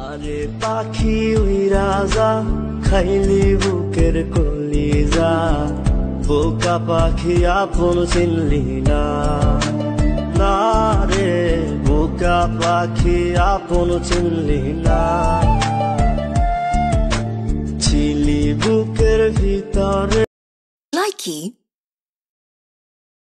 আরে পাখি উইরা যা খাইলি বুকের কলিজা, বোকা পাখি আপন চিনলি না। না রে বোকা পাখি আপন চিনলি না। ছিলি বুকের ভিতরে। Likey